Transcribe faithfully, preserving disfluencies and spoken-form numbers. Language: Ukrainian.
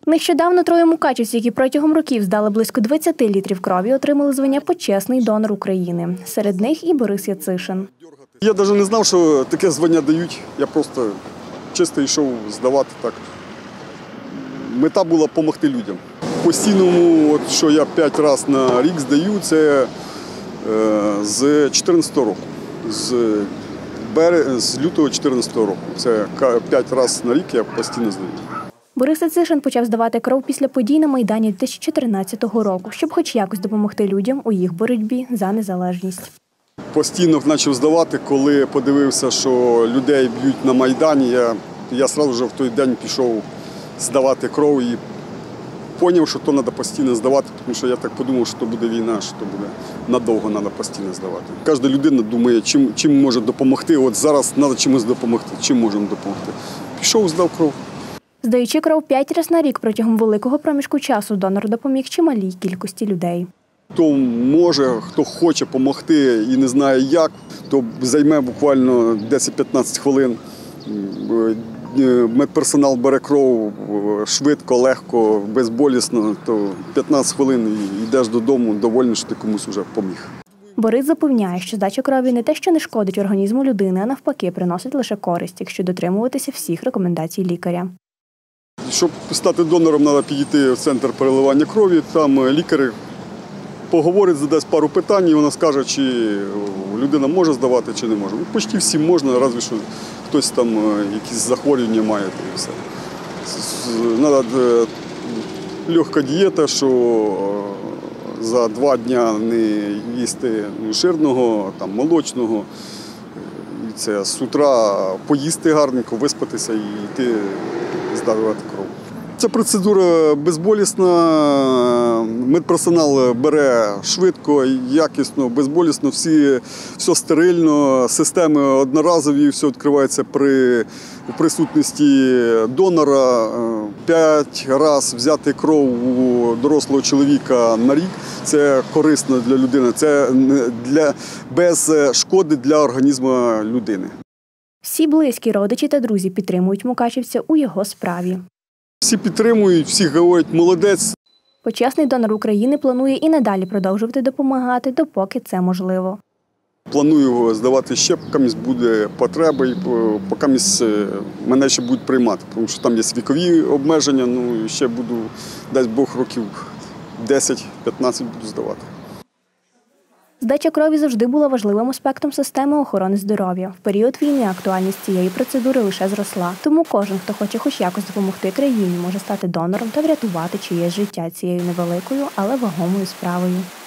Нещодавно троє мукачівців, які протягом років здали близько двадцяти літрів крові, отримали звання «Почесний донор України». Серед них і Борис Яцишин. Я навіть не знав, що таке звання дають. Я просто чисто йшов здавати так. Мета була допомогти людям. Постійному, от, що я п'ять разів на рік здаю, це е, з дві тисячі чотирнадцятого року. З, бере, з лютого дві тисячі чотирнадцятого року. Це п'ять разів на рік я постійно здаю. Борис Яцишин почав здавати кров після подій на Майдані дві тисячі чотирнадцятого року, щоб хоч якось допомогти людям у їх боротьбі за незалежність. Постійно почав здавати, коли подивився, що людей б'ють на Майдані. Я, я одразу вже в той день пішов здавати кров і зрозумів, що то треба постійно здавати, тому що я так подумав, що то буде війна, що то буде надовго треба постійно здавати. Кожна людина думає, чим, чим може допомогти. От зараз треба чимось допомогти, чим можемо допомогти. Пішов, здав кров. Здаючи кров п'ять разів на рік протягом великого проміжку часу, донор допоміг чималій кількості людей. Хто може, хто хоче допомогти і не знає як, то займе буквально десять-п'ятнадцять хвилин. Медперсонал бере кров швидко, легко, безболісно, то п'ятнадцять хвилин і йдеш додому, довольний, що ти комусь вже допоміг. Борис запевняє, що здача крові не те, що не шкодить організму людини, а навпаки, приносить лише користь, якщо дотримуватися всіх рекомендацій лікаря. Щоб стати донором, треба підійти в центр переливання крові, там лікар поговорить, задасть пару питань, і вона скаже, чи людина може здавати, чи не може. Ну, почти всім можна, разве що хтось там якісь захворювання має. І все. Треба легка дієта, що за два дні не їсти жирного, там, молочного. І це з утра поїсти гарненько, виспатися і йти здавати кров. Ця процедура безболісна, медперсонал бере швидко, якісно, безболісно, всі, все стерильно, системи одноразові, все відкривається при присутності донора. П'ять разів взяти кров у дорослого чоловіка на рік – це корисно для людини, це для, без шкоди для організму людини. Всі близькі, родичі та друзі підтримують мукачівця у його справі. Всі підтримують, всі говорять «молодець». Почесний донор України планує і надалі продовжувати допомагати, допоки це можливо. Планую здавати ще, поки буде потреба, і поки мене ще будуть приймати, тому що там є вікові обмеження, ну і ще буду, дасть Бог, років десять-п'ятнадцять буду здавати. Здача крові завжди була важливим аспектом системи охорони здоров'я. В період війни актуальність цієї процедури лише зросла. Тому кожен, хто хоче хоч якось допомогти країні, може стати донором та врятувати чиєсь життя цією невеликою, але вагомою справою.